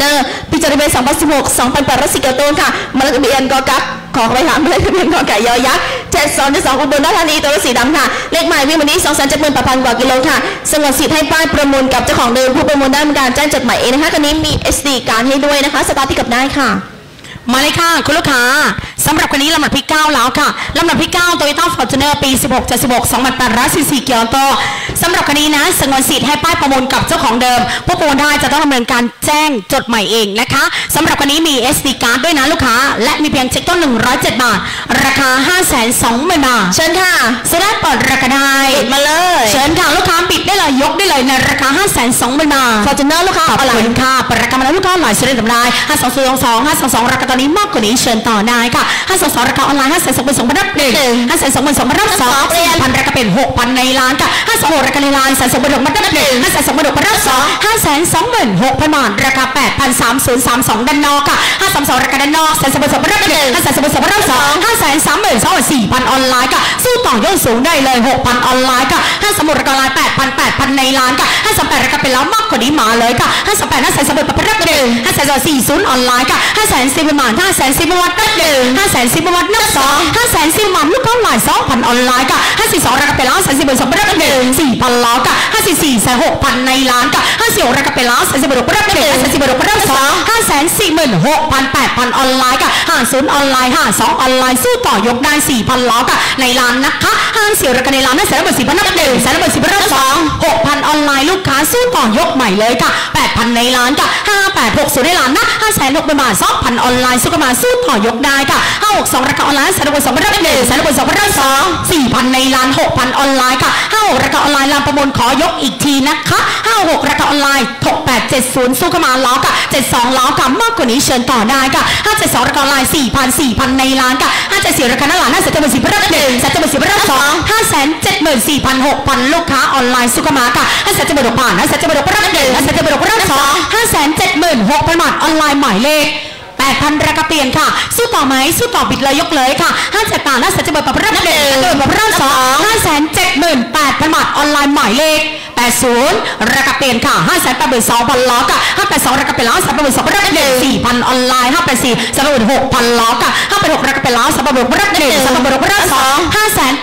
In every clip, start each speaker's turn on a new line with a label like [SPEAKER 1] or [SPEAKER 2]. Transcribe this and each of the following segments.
[SPEAKER 1] เนอร์ปีจริเบ2016 2,810ตัวค่ะมาเลเบียนกอกักขอไปถามมาเลเบียนกอไก่ยอยักษ์72.2อุบลราชธานีตัวสีดำค่ะเลขหมายวิ่งวันนี้ 278,000 กว่ากิโลค่ะสงวนสิทธิ์ให้ป้ายประมูลกับเจ้าของเดิมผู้ประมูลได้มีการแจ้งจดหมายเองนะคะคันนี้มี SD การให้ด้วยนะคะสตาร์ทที่กับได้ค่ะ
[SPEAKER 2] มาเลยค่ะคุณลูกค้าสำหรับคันนี้ลำดับที่9แล้วค่ะลำดับที่9 Toyota Fortuner ปี 16.16 2,844 กิโลโตสำหรับคันนี้นะสงวนสิทธิ์ให้ป้ายประมูลกับเจ้าของเดิมผู้ประมูลได้จะต้องดำเนินการแจ้งจดใหม่เองนะคะสำหรับคันนี้มี SD การ์ดด้วยนะลูกค้าและมีเพียงเช็คต้น107 บาทราคา 520,000 บาทเชิญค่ะจะได้เปิดราคาได้
[SPEAKER 1] มาเลย
[SPEAKER 2] เชิญค่ะลูกค้าปิดได้เลยยกได้เลยในราคา 520,000 บาท
[SPEAKER 1] Fortuner ลูกค้า
[SPEAKER 2] อะไรค่ะเปิดราคามาแล้วลูกค้าหลายชิ้นจำได้522ราคาตอนนี้มากกว่านี้เชิญต่อได้ค่ะ522ราคาออนไลน์522,000รับ1 522,000รับ2 4,000ราคาเป็น 6,000 ในล้านค่ะ526ราคาในล้าน326,000รับ1 526,000รับ2 526,000 บาทราคา 8,3032 ด้านนอกค่ะ532ราคาด้านนอก322,000รับ1 532,000รับ2 532,400 ออนไลน์ค่ะสู้ต่อยอดสูงได้เลย 6,000 ออนไลน์ค่ะ531ราคาออนไลน์ 8,000 ในล้านค่ะ538ราคาเป็นแล้วมากกว่านี้มาเลยค่ะ538 538รับ1 540ออนไลน์ค่ะ540,000 บาท540,000 วัตต์นับ1 540,000 วัตต์นับ2 540,000 วัตต์ลูกค้าหลาย 2,000 ออนไลน์ค่ะ542ราคาเป็นแล้ว542รับ1 4,000 ล้อค่ะ544 6,000 ในล้านค่ะ546ราคาเป็นแล้ว546รับ1 546รับ2 546,000 8,000 ออนไลน์ค่ะ50ออนไลน์52ออนไลน์สู้ต่อยกได้ 4,000 ล้อค่ะในล้านนะคะ54ราคาในล้านนั่น4,000นับ1 4,000รับ2 6,000 ออนไลน์ลูกค้าสู้ต่อยกใหม่เลยค่ะ 8,000 ในล้านค่ะ5860ในล้านนะ560,000 บาท 2,000 ออนไลน์สู้กันมาสู้ต่อยกได้ค่ะ562ราคาออนไลน์362รับ1 362รับ2 4,000 ในล้าน 6,000 ออนไลน์ค่ะ56ราคาออนไลน์ลานประมูลขอยกอีกทีนะคะ56ราคาออนไลน์6870สู้กันมาล้อค่ะ72ล้อค่ะมากกว่านี้เชิญต่อได้ค่ะ572ราคาออนไลน์ 4,000 ในล้านค่ะ574ราคาหน้าหลาน574รับ1 374รับ2 574,000 6,000 ลูกค้าออนไลน์สู้กันมาค่ะ576บาท576รับ1 576รับ2 576,000 บาทออนไลน์หมายเลข8,000ราคาเปลี่ยนค่ะสู้ต่อไหมสู้ต่อบิดเลยยกเลยค่ะ57บาท577บาทรับ1 577บาทรับ2 578,000 บาทออนไลน์หมายเลข80ราคาเปลี่ยนค่ะ582,000 ล้อค่ะ582ราคาเป็นล้อ382รับ1 4,000 ออนไลน์584 386,000 ล้อค่ะ586ราคาเป็นล้อ386รับ1 386รับ2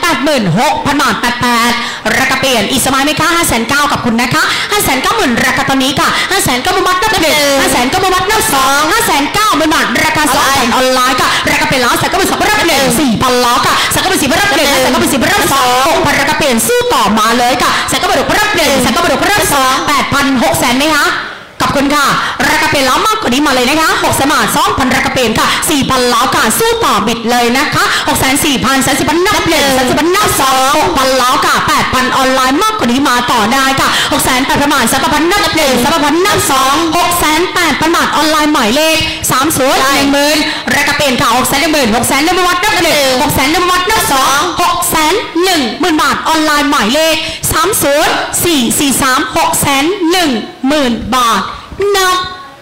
[SPEAKER 2] 586,000 บาท88ราคาเปลี่ยนอีสมัยไหมคะ509,000กับคุณนะคะ590,000ราคาตอนนี้ค่ะ590,000 บาทรับ1 590,000 บาทรับ2 590,000 บาทราคา2,000 ออนไลน์ค่ะราคาเป็นล้อ392รับ1 4,000 ล้อค่ะ394รับ1 394รับ2 6,000ราคาเปลี่ยนสู้ต่อมาเลยค่ะ396รับ1 396รับ2 8,000 600,000ไหมคะขอบคุณค่ะราคาเป็นล้อมากกว่านี้มาเลยนะคะ6,000 บาท 2,000 ราคาเป็นค่ะ 4,000 ล้อค่ะสู้ต่อบิดเลยนะคะ6,400,000 30,000นับ1 30,000นับ2 6,000 ล้อค่ะ 8,000 ออนไลน์มากกว่านี้มาต่อได้ค่ะ6,800 บาท 3,000 นับ1 3,000นับ2 6,800 บาทออนไลน์หมายเลข30,000ราคาเป็นค่ะ6,10,000 6,10,000 วัตต์นับ1 6,10,000 วัตต์นับ2 6,10,000 บาทออนไลน์หมายเลข30,443 6,10,000 บาทนับ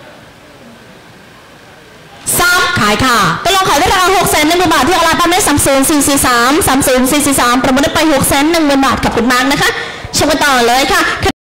[SPEAKER 2] 3ขายค่ะ
[SPEAKER 1] ตกลงขายได้ราคา610,000 บาทที่ออนไลน์ปั๊มได้30,443 30,443ประมูลได้ไป610,000 บาทกับคุณมาร์กนะคะชมกันต่อเลยค่ะ